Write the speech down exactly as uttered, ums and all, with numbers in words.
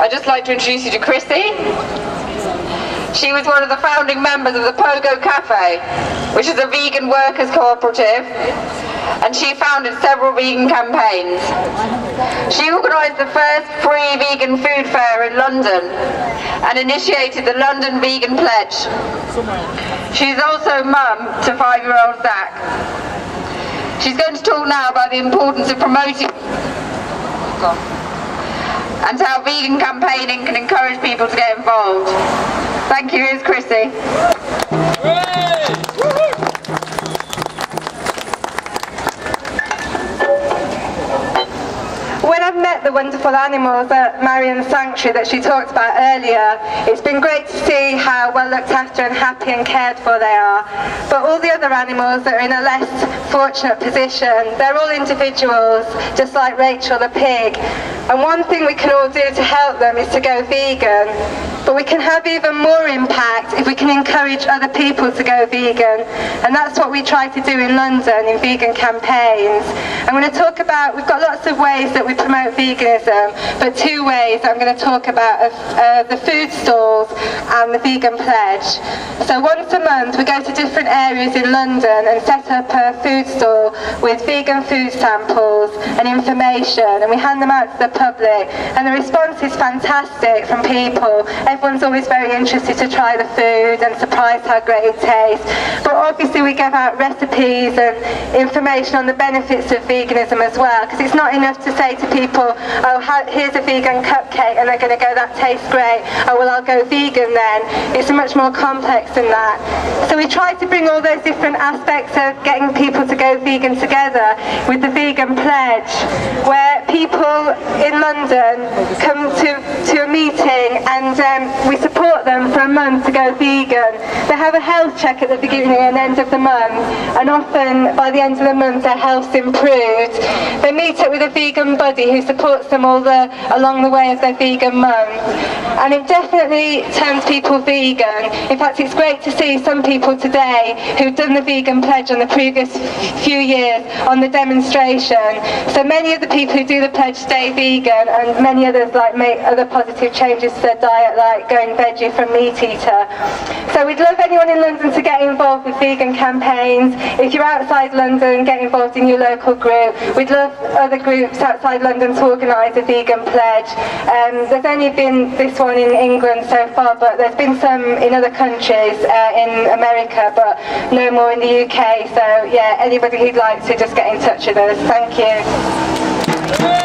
I'd just like to introduce you to Chrissy. She was one of the founding members of the Pogo Cafe, which is a vegan workers cooperative, and she founded several vegan campaigns. She organised the first free vegan food fair in London and initiated the London Vegan Pledge. She's also mum to five-year-old Zach. She's going to talk now about the importance of promoting and how vegan campaigning can encourage people to get involved. Thank you, here's Chrissy. When I've met the wonderful animals at Marion's Sanctuary that she talked about earlier, it's been great to see how well looked after and happy and cared for they are. But all the other animals that are in a less fortunate position, they're all individuals, just like Rachel the pig. And one thing we can all do to help them is to go vegan. But we can have even more impact if we can encourage other people to go vegan. And that's what we try to do in London in vegan campaigns. I'm going to talk about, we've got lots of ways that we promote veganism, but two ways I'm going to talk about are uh, the food stalls and the vegan pledge. So once a month we go to different areas in London and set up a food stall with vegan food samples and information, and we hand them out to the public, and the response is fantastic from people. Everyone's always very interested to try the food and surprised how great it tastes. But obviously we give out recipes and information on the benefits of veganism as well, because it's not enough to say to people, oh, here's a vegan cupcake, and they're going to go, that tastes great, oh well, I'll go vegan then. It's much more complex than that. So we try to bring all those different aspects of getting people to go vegan together with the Vegan Pledge, where people in London come to, to a meeting and um, we support them for a month to go vegan. They have a health check at the beginning and end of the month, and often by the end of the month their health's improved. They meet up with a vegan buddy who supports them all the, along the way of their vegan month. And it definitely turns people vegan. In fact, it's great to see some people today who've done the Vegan Pledge on the previous few years on the demonstration. So many of the people who do the pledge stay vegan, and many others like make other positive changes to their diet, like going veggie from meat eater. So we'd love anyone in London to get involved with vegan campaigns. If you're outside London, get involved in your local group. We'd love other groups outside London to organise a vegan pledge. Um, there's only been this one in England so far, but there's been some in other countries, uh, in America, but no more in the U K. So yeah, anybody who'd like to, just get in touch with us. Thank you.